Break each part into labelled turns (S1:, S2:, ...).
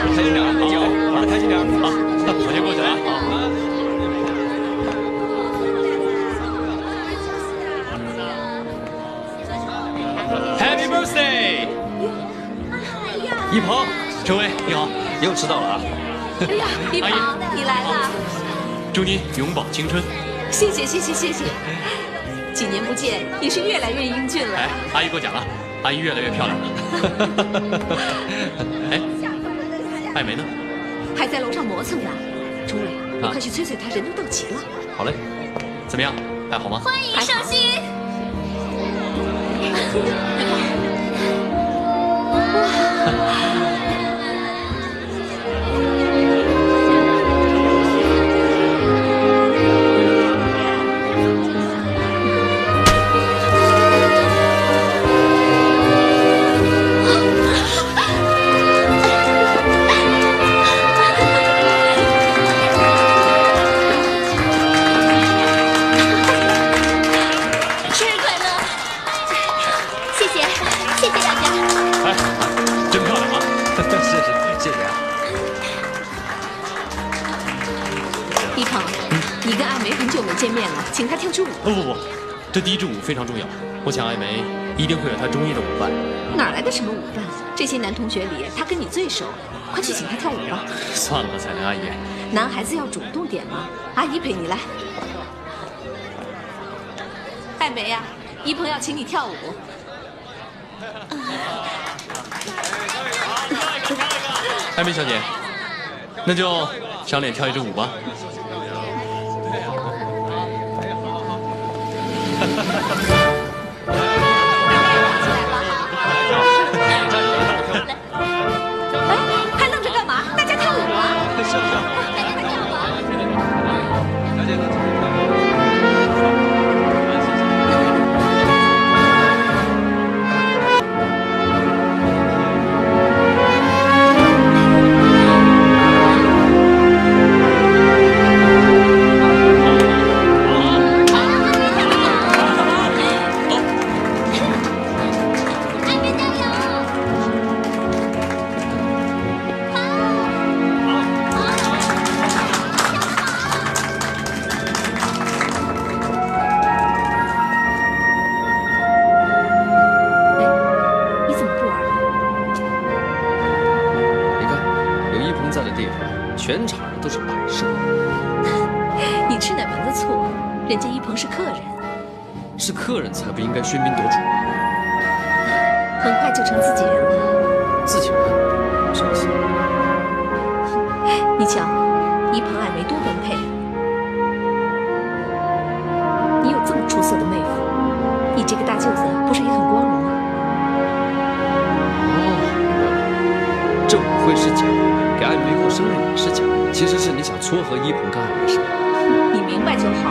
S1: 开心点啊！好，玩的开心点啊！我先过去了啊。Happy birthday！ 一鹏，陈威，你好，又迟到了啊！
S2: 哎呀，一鹏，你来了，
S1: 祝你永葆青春。
S2: 谢谢。几年不见，你是越来越英俊了。
S1: 哎，阿姨过奖了，阿姨越来越漂亮了。哎，艾梅呢？
S2: 还在楼上磨蹭呢。钟伟，你快去催催他，人都到齐了。
S1: 好嘞，怎么样？还好吗？
S3: 欢迎寿星。
S2: 见面了，请他跳支舞。
S1: 不，这第一支舞非常重要。我想艾梅一定会有她中意的舞伴。
S2: 哪来的什么舞伴？这些男同学里，他跟你最熟，快去请他跳舞吧。
S1: 算了，彩莲阿姨，
S2: 男孩子要主动点嘛。阿姨陪你来。艾梅呀，一鹏要请你跳舞。
S1: 艾梅小姐，那就赏脸跳一支舞吧。
S2: 还愣着干嘛？大家跳舞啊！大家跳舞啊！
S4: 全场人都是摆设。
S2: 你吃哪门子醋？人家一鹏是客人，
S4: 是客人才不应该喧宾夺主啊！
S2: 很快就成自己人了。
S4: 自己人？什么意思？
S2: 你瞧，一鹏艾梅多般配。你有这么出色的妹夫，你这个大舅子不是也很光荣吗？
S4: 哦，这舞会是假，给艾梅过生日也是假，其实是你想撮合一鹏跟艾梅是吧？
S2: 你明白就好。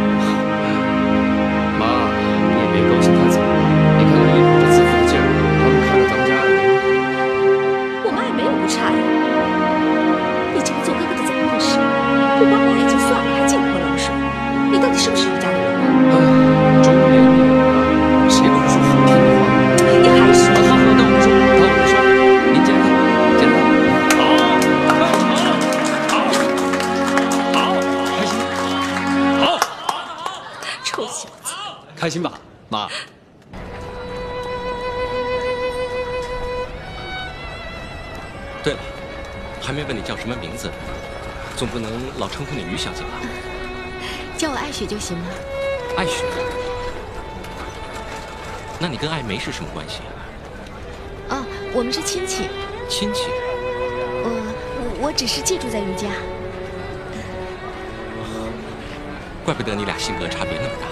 S4: 妈，你也别高兴太早了。你看看一鹏这自负的劲儿，他们看着咱们家艾梅。
S2: 我们艾梅又不差呀。你这个做哥哥的怎么回事？不帮帮也就算了，还净泼冷水。你到底是不是余家的人啊？
S4: 中年女人啊，谁都不说好听的话。
S2: 你还是……
S4: 好，那我不说，您接着看，接着看。好，开心，好，
S2: 臭小子，
S4: 开心吧，妈。
S5: 对了，还没问你叫什么名字，总不能老称呼你于小姐吧？
S3: 叫我艾雪就行吗？
S5: 艾雪？那你跟艾梅是什么关系？
S3: 哦，我们是亲戚。
S5: 亲戚？
S3: 我只是借住在余家。
S5: 怪不得你俩性格差别那么大。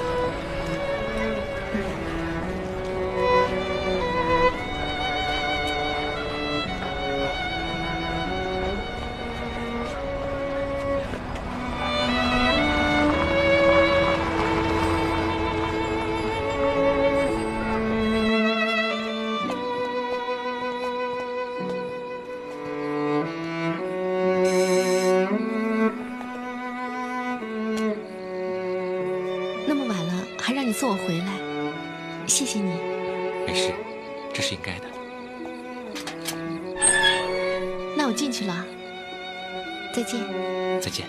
S3: 送我回来，谢谢你。
S5: 没事，这是应该的。
S3: 那那我进去了，再见。
S5: 再见。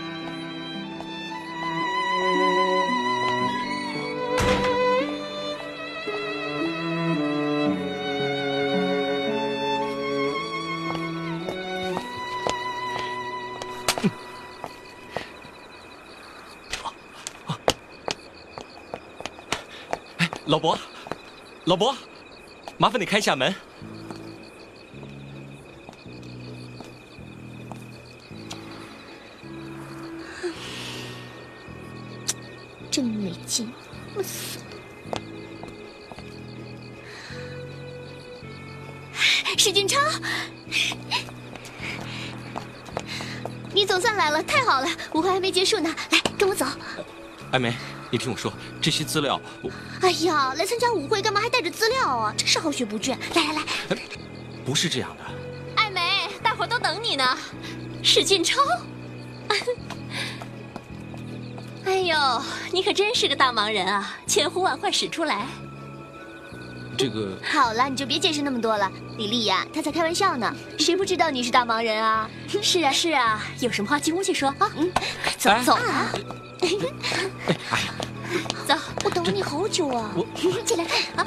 S5: 老伯，老伯，麻烦你开一下门。
S2: 真没劲，我死了！史俊超，你总算来了，太好了！舞会还没结束呢，来，跟我走。
S5: 艾梅，你听我说，这些资料我……
S2: 哎呀，来参加舞会干嘛还带着资料啊？真是好学不倦！来，
S5: 不是这样的。
S2: 艾梅，大伙都等你呢。史俊超，哎呦，你可真是个大忙人啊，千呼万唤始出来。
S5: 这个
S2: 好了，你就别解释那么多了。李丽呀，她在开玩笑呢，谁不知道你是大忙人啊？是啊，有什么话进屋去说啊。走啊！
S5: 哎呀，
S2: 走，我等了你好久啊。进来啊。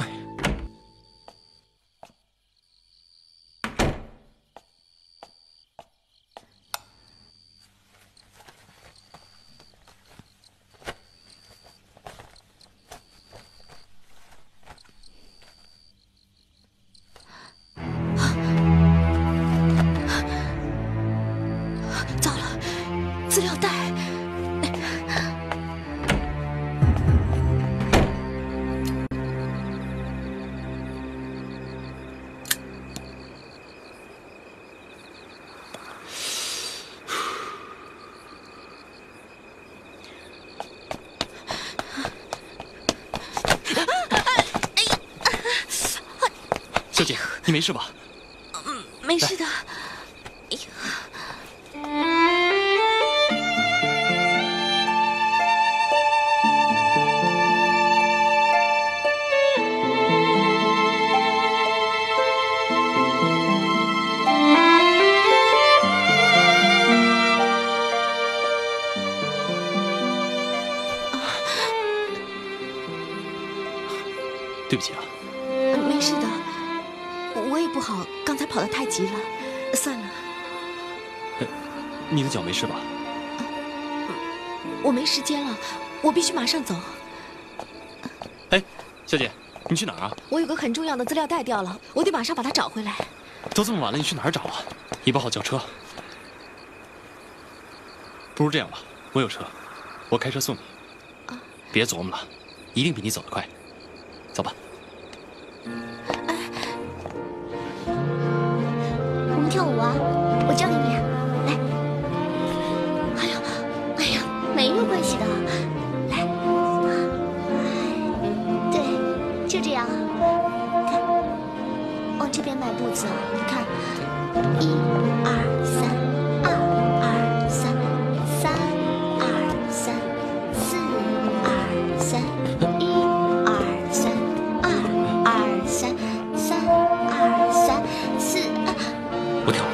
S3: 糟了，资料袋。
S5: 小姐，你没事吧？
S3: 没事的。
S5: 对不起啊。
S3: 没事的，我也不好，刚才跑得太急了，算了。
S5: 你的脚没事吧？
S3: 我没时间了，我必须马上走。
S5: 哎，小姐，你去哪儿啊？
S3: 我有个很重要的资料带掉了，我得马上把它找回来。
S5: 都这么晚了，你去哪儿找啊？你不好叫车。不如这样吧，我有车，我开车送你。别琢磨了，一定比你走得快。走吧。
S2: 我们跳舞啊，我教给你。来。哎呀，没有关系的。来，对，就这样。看，往这边迈步子，你看，1、2、3，2、2、3，3、2、3，4、2、3，1、2、3，2、2、3，3、2、3、4。
S5: 不跳了。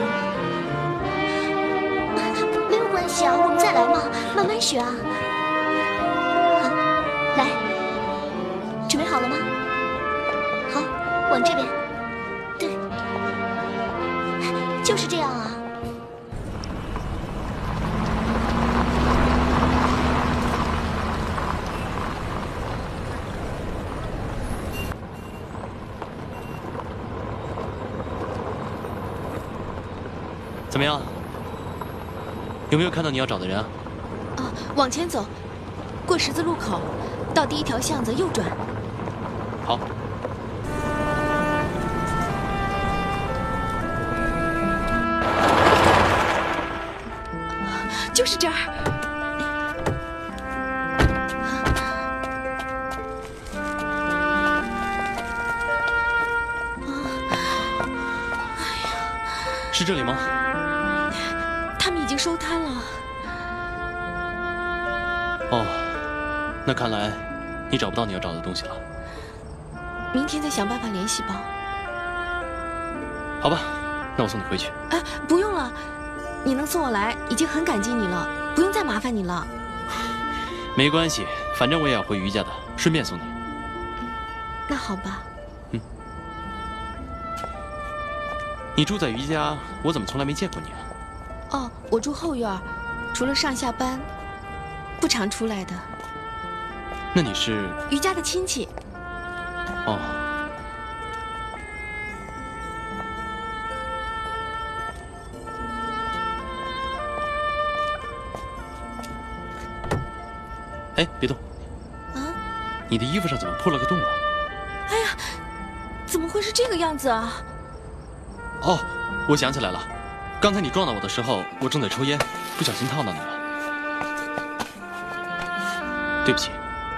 S2: 没有关系啊，我们再来嘛，慢慢学啊。好，来，准备好了吗？好，往这边。对，就是这样啊。
S5: 怎么样？有没有看到你要找的人啊？
S3: 啊，往前走，过十字路口，到第一条巷子右转。
S5: 好。
S3: 就是这儿。
S5: 是这里吗？
S3: 他们已经收摊了。
S5: 哦，那看来你找不到你要找的东西了。
S3: 明天再想办法联系吧。
S5: 好吧， 那我送你回去。
S3: 哎，不用了，你能送我来已经很感激你了，不用再麻烦你了。
S5: 没关系，反正我也要回余家的，顺便送你。
S3: 那好吧。
S5: 你住在余家，我怎么从来没见过你啊？
S3: 哦，我住后院，除了上下班，不常出来的。
S5: 那你是
S3: 余家的亲戚。
S5: 哦。哎，别动！
S3: 啊？
S5: 你的衣服上怎么破了个洞啊？
S3: 哎呀，怎么会是这个样子啊？
S5: 哦，我想起来了，刚才你撞到我的时候，我正在抽烟，不小心烫到你了，对不起。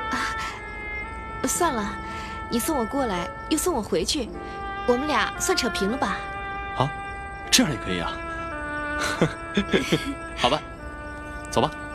S3: 算了，你送我过来，又送我回去，我们俩算扯平了吧？
S5: 啊，这样也可以啊。好吧，走吧。